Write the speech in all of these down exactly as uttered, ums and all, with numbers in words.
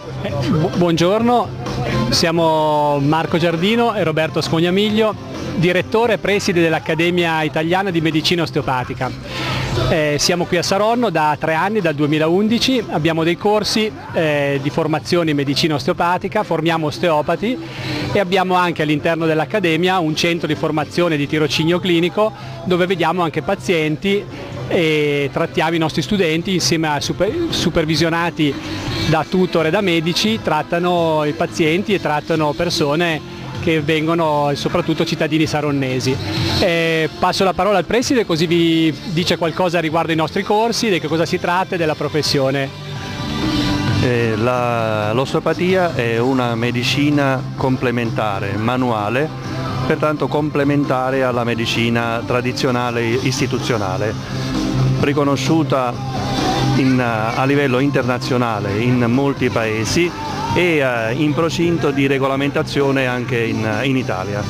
Eh, bu buongiorno, siamo Marco Giardino e Roberto Scognamiglio, direttore e preside dell'Accademia Italiana di Medicina Osteopatica. Eh, siamo qui a Saronno da tre anni, dal duemilaundici, abbiamo dei corsi eh, di formazione in medicina osteopatica, formiamo osteopati e abbiamo anche all'interno dell'Accademia un centro di formazione di tirocinio clinico dove vediamo anche pazienti e trattiamo i nostri studenti insieme a super, supervisionati da tutor e da medici, trattano i pazienti e trattano persone che vengono soprattutto cittadini saronnesi. Eh, passo la parola al preside così vi dice qualcosa riguardo i nostri corsi, di che cosa si tratta e della professione. Eh, L'osteopatia è una medicina complementare, manuale, pertanto complementare alla medicina tradizionale istituzionale, riconosciuta in, a livello internazionale in molti paesi e uh, in procinto di regolamentazione anche in, in Italia.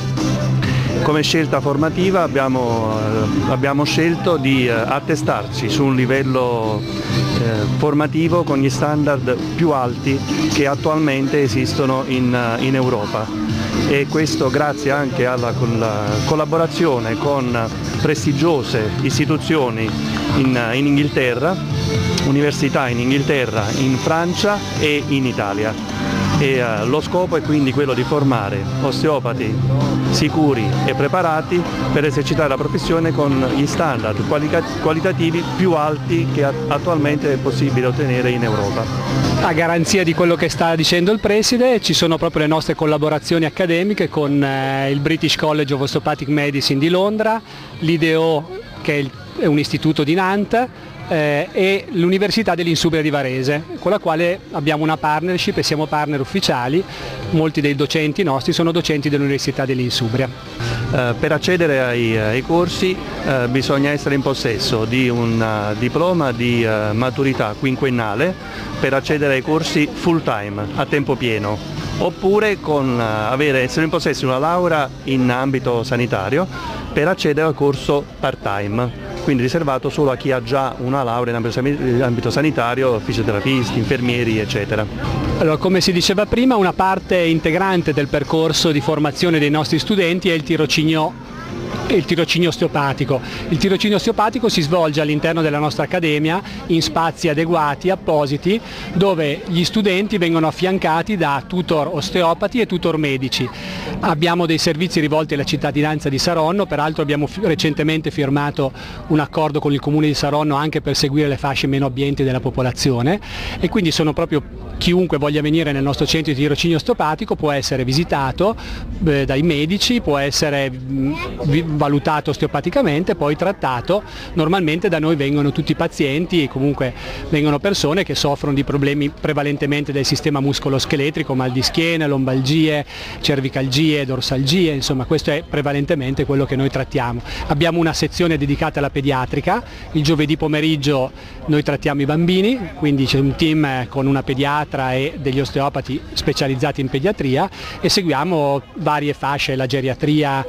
Come scelta formativa abbiamo, uh, abbiamo scelto di uh, attestarci su un livello uh, formativo con gli standard più alti che attualmente esistono in, uh, in Europa, e questo grazie anche alla collaborazione con prestigiose istituzioni in, in Inghilterra, università in Inghilterra, in Francia e in Italia. E, uh, lo scopo è quindi quello di formare osteopati sicuri e preparati per esercitare la professione con gli standard qualica qualitativi più alti che attualmente è possibile ottenere in Europa. A garanzia di quello che sta dicendo il preside, ci sono proprio le nostre collaborazioni accademiche con eh, il British College of Osteopathic Medicine di Londra, l'I D E O che è, il, è un istituto di Nantes, Eh, e l'Università dell'Insubria di Varese, con la quale abbiamo una partnership e siamo partner ufficiali. Molti dei docenti nostri sono docenti dell'Università dell'Insubria. Eh, per accedere ai, ai corsi eh, bisogna essere in possesso di un uh, diploma di uh, maturità quinquennale per accedere ai corsi full time, a tempo pieno, oppure con, uh, avere, essere in possesso di una laurea in ambito sanitario per accedere al corso part time, quindi riservato solo a chi ha già una laurea in ambito sanitario, fisioterapisti, infermieri, eccetera. Allora, come si diceva prima, una parte integrante del percorso di formazione dei nostri studenti è il tirocinio il tirocinio osteopatico. Il tirocinio osteopatico si svolge all'interno della nostra accademia in spazi adeguati, appositi, dove gli studenti vengono affiancati da tutor osteopati e tutor medici. Abbiamo dei servizi rivolti alla cittadinanza di Saronno, peraltro abbiamo recentemente firmato un accordo con il Comune di Saronno anche per seguire le fasce meno abbienti della popolazione, e quindi sono proprio chiunque voglia venire nel nostro centro di tirocinio osteopatico può essere visitato eh, dai medici, può essere mh, valutato osteopaticamente, poi trattato. Normalmente da noi vengono tutti pazienti, comunque vengono persone che soffrono di problemi prevalentemente del sistema muscoloscheletrico, mal di schiena, lombalgie, cervicalgie, dorsalgie, insomma questo è prevalentemente quello che noi trattiamo. Abbiamo una sezione dedicata alla pediatrica, il giovedì pomeriggio noi trattiamo i bambini, quindi c'è un team con una pediatra e degli osteopati specializzati in pediatria, e seguiamo varie fasce, la geriatria,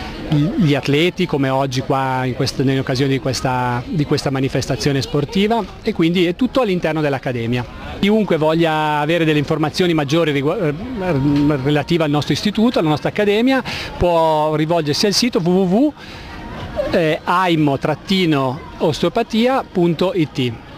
gli atleti come oggi qua in questo, in occasione di questa, di questa manifestazione sportiva, e quindi è tutto all'interno dell'Accademia. Chiunque voglia avere delle informazioni maggiori relative al nostro istituto, alla nostra Accademia, può rivolgersi al sito w w w punto aimo osteopatia punto it.